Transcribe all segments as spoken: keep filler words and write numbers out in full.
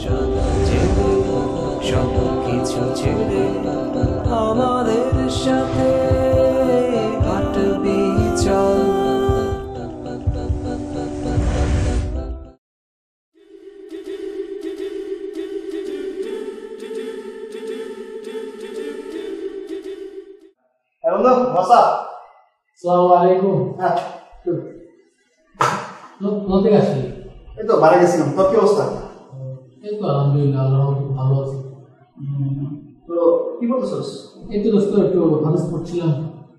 সাদা ছেড়ে সব কিছু ছেড়ে আমাদের সাথে হাঁটবি চল। আসসালামাইকুম। হ্যাঁ কোথা থেকে আসলি? এই তো বাড়ি গেছিলাম। তোর কি অবস্থা? এই তো আলহামদুলিল্লাহ, আল্লাহর রহমতে ভালো আছি। তো কি বলতেছস? এই তো দোস্ত একটু হাদিস পড়ছিলাম।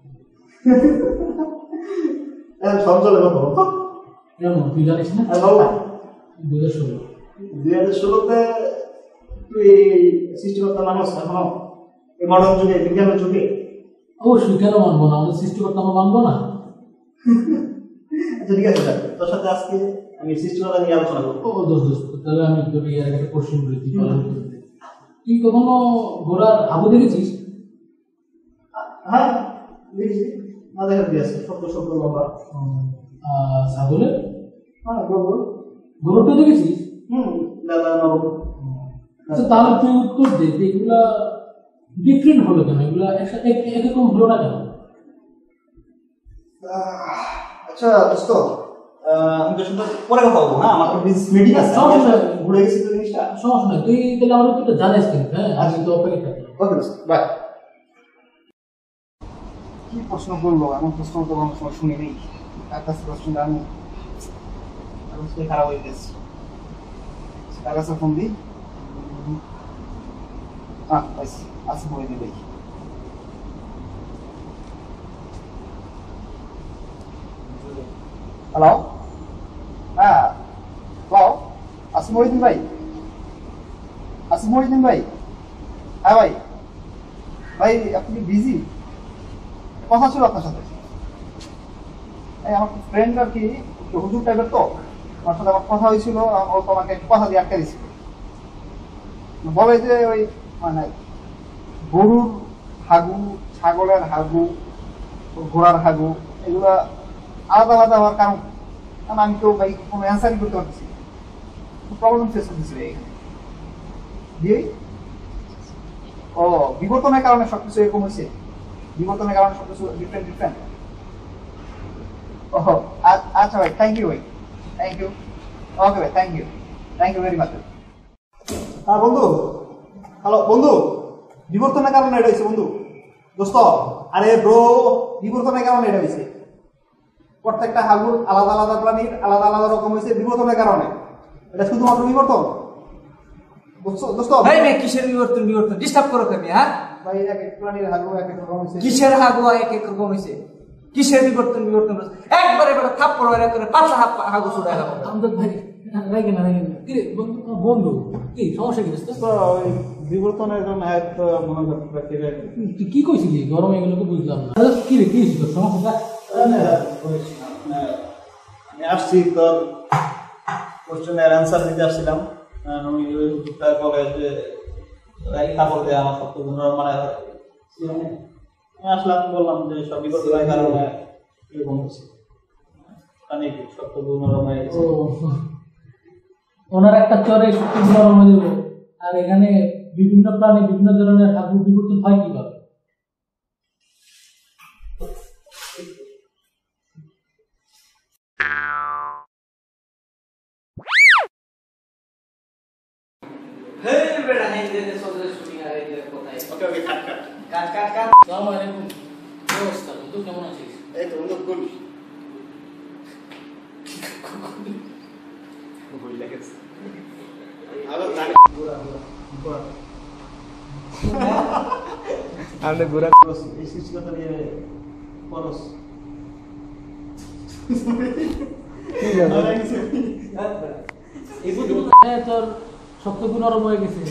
হ্যাঁ সব চলে গেল। কেমন তুই জানিস না? আর বল না। দুই হাজার ষোলো দুই হাজার ষোলোতে তুই সৃষ্টিকর্তা মানুষ এখনো এই মডার্ন যুগে বিজ্ঞানের যুগে অবশ্যই, কেন মানবো না? আমাদের সৃষ্টিকর্তা আমরা মানবো না? আচ্ছা ঠিক আছে, তোর সাথে আজকে আমি সৃষ্টিকর্তা নিয়ে আলোচনা করবো। ও দোস্ত দোস্ত তাহলে আমি তোর ইয়ার একটা কোশ্চেন বলি, তুই পালন করবি। তুই কখনো ঘোড়ার হাবু দেখেছিস? হ্যাঁ দেখেছি, না দেখা দিয়েছে শব্দ শব্দ লম্বা। ছাগলের? হ্যাঁ গরু। গরুটা দেখেছিস? হুম দাদা নরম। আচ্ছা তাহলে তুই উত্তর দে, এগুলা ডিফারেন্ট হলো কেন? এগুলা একসাথে একরকম হলো না কেন? আচ্ছা দোস্ত, আমি তোর সাথে পরে কথা বলবো। হ্যাঁ আমার মিটিং আছে, ঘুরে গেছি তো জিনিসটা। সমস্যা নাই, তুই তাহলে আমার উত্তরটা জানিস কিন্তু। হ্যাঁ আমি তো অপেক্ষা থাকি। ওকে দোস্ত, বাই। কি প্রশ্ন করলো? এমন প্রশ্ন তো কোনো সময় শুনি নেই। তার কাছে প্রশ্নটা আমি অবশ্যই খারাপ হয়ে গেছি। তার কাছে ফোন দিই। হ্যাঁ পাইছি, আসি বলে দিই ভাই। হ্যালো, হ্যাঁ হ্যালো, আসিফ মহিউদ্দিন ভাই। আসিফ মহিউদ্দিন ভাই, হ্যাঁ ভাই। ভাই আপনি বিজি? কথা ছিল আপনার সাথে। এই আমার ফ্রেন্ড আর কি হুজুর টাইপের, তো আমার সাথে আমার কথা হয়েছিল। ও তো আমাকে একটু কথা দিয়ে আটকে দিয়েছিল। বলে যে ওই মানে গরুর হাগু, ছাগলের হাগু, ঘোড়ার হাগু এগুলা আলাদা আলাদা হওয়ার কারণ আমি তো ভাই কোনো অ্যান্সারই করতে পারছি। প্রবলেম ফেস করতেছি এখানে দিয়ে। ও বিবর্তনের কারণে সবকিছু এরকম হয়েছে? বিবর্তনের কারণে সবকিছু ডিফারেন্ট ডিফারেন্ট ও আচ্ছা ভাই, থ্যাংক ইউ ভাই, থ্যাংক ইউ। ওকে ভাই, thank you, thank you very much. হ্যাঁ বন্ধু, হ্যালো বন্ধু, বিবর্তনের কারণে এটা হয়েছে বন্ধু। দোস্ত আরে ব্রো, বিবর্তনের কারণে এটা হয়েছে। প্রত্যেকটা হাগুর আলাদা আলাদা প্রাণীর আলাদা আলাদা রকম হয়েছে বিবর্তনের কারণে। এটা শুধুমাত্র বিবর্তন দোস্ত। ভাই ভাই কিসের বিবর্তন? বিবর্তন ডিস্টার্ব করো কেন? হ্যাঁ ভাই এক এক প্রাণীর হাগু এক এক রকম হয়েছে। কিসের হাগু এক এক রকম হয়েছে? কিসের বিবর্তন? বিবর্তন একবারে এবারে থাপ পড়ো করে পাতলা হাগু ছুড়ে গেলাম। আমদাদ ভাই রাগে না, রাগে না। কি রে বন্ধু, কি সমস্যা? কি ওই বিবর্তনের জন্য এক মনে করতে তুই কি কইছিলি? গরমে এগুলো তো বুঝলাম না। কি রে কি হয়েছিল তোর সমস্যা? আমি আসছি তোর কোশ্চেনের অ্যান্সার দিতে আসছিলাম। আমি ওই হুজুরটা বলে যে কাপড় দেয় আমার সত্য গুণ মানে আমি আসলাম, বললাম যে সব বিবর্তনের কারণে এরকম হচ্ছে। সত্য গুণ ওনার একটা চরে সত্য গুণ রমে দেবে, আর এখানে বিভিন্ন প্রাণী বিভিন্ন ধরনের ঠাকুর বিবর্তন হয় কিভাবে? কেমন আছিস? এই তো বন্ধু গুড। আমরা ঘোরা এই সৃষ্টিকতা নিয়ে পরশ তোর শক্ত গুণ নরম হয়ে গেছে।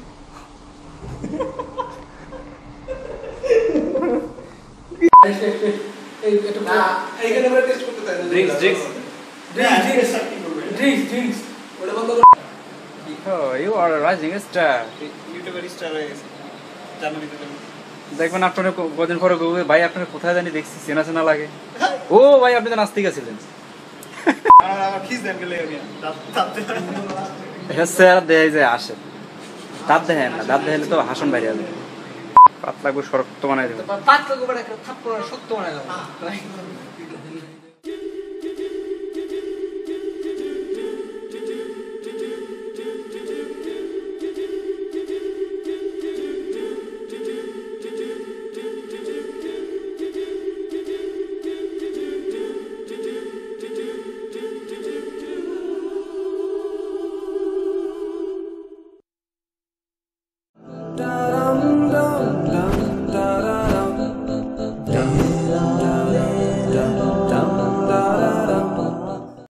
দেখবেন আপনার কদিন পরে ভাই আপনার কোথায় জানি দেখছি চেনা চেনা লাগে। ও ভাই আপনি তো নাস্তিকা ছিলেন। চেহারা দেয় যে আসে, দাঁত দেখেন না, দাঁত দেখলে তো হাসন বাইরে যাবে। পাতলা করে শক্ত বানাই দেবে। পাতলা গোবর একটা থাপ্পড় শক্ত বানাই দেবো।